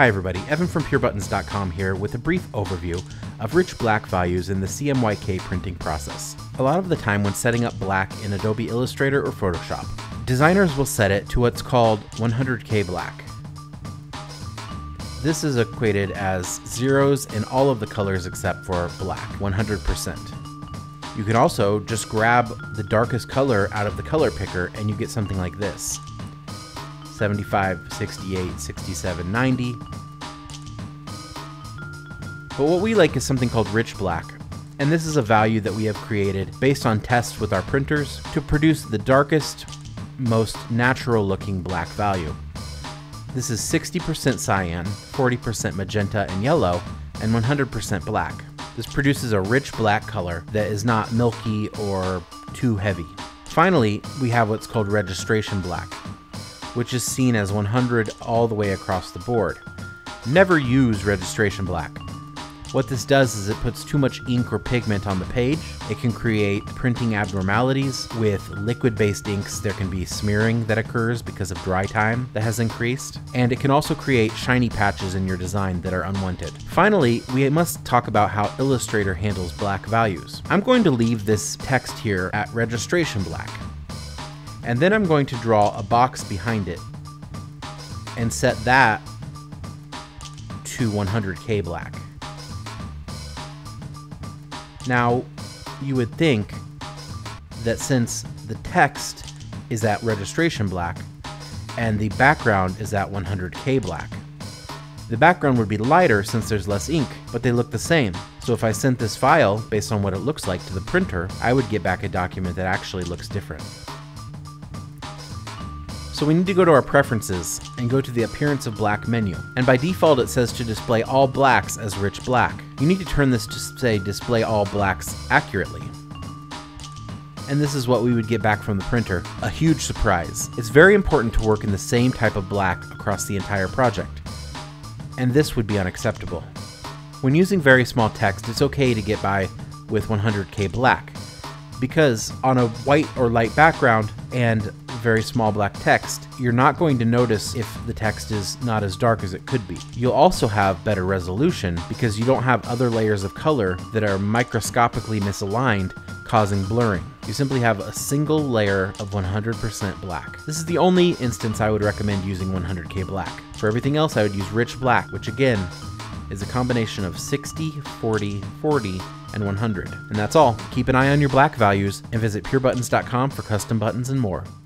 Hi everybody, Evan from purebuttons.com here with a brief overview of rich black values in the CMYK printing process. A lot of the time when setting up black in Adobe Illustrator or Photoshop, designers will set it to what's called 100K black. This is equated as zeros in all of the colors except for black, 100%. You can also just grab the darkest color out of the color picker and you get something like this. 75, 68, 67, 90. But what we like is something called rich black, and this is a value that we have created based on tests with our printers to produce the darkest, most natural looking black value. This is 60% cyan, 40% magenta and yellow, and 100% black. This produces a rich black color that is not milky or too heavy. Finally, we have what's called registration black, which is seen as 100 all the way across the board. Never use registration black. What this does is it puts too much ink or pigment on the page. It can create printing abnormalities. With liquid-based inks, there can be smearing that occurs because of dry time that has increased. And it can also create shiny patches in your design that are unwanted. Finally, we must talk about how Illustrator handles black values. I'm going to leave this text here at registration black. And then I'm going to draw a box behind it and set that to 100K black. Now, you would think that since the text is at registration black and the background is at 100K black, the background would be lighter since there's less ink, but they look the same. So if I sent this file based on what it looks like to the printer, I would get back a document that actually looks different. So we need to go to our preferences and go to the appearance of black menu. And by default it says to display all blacks as rich black. You need to turn this to say display all blacks accurately. And this is what we would get back from the printer. A huge surprise. It's very important to work in the same type of black across the entire project. And this would be unacceptable. When using very small text, it's okay to get by with 100K black, because on a white or light background and very small black text, you're not going to notice if the text is not as dark as it could be. You'll also have better resolution because you don't have other layers of color that are microscopically misaligned, causing blurring. You simply have a single layer of 100% black. This is the only instance I would recommend using 100K black. For everything else, I would use rich black, which again is a combination of 60, 40, 40, and 100. And that's all. Keep an eye on your black values and visit purebuttons.com for custom buttons and more.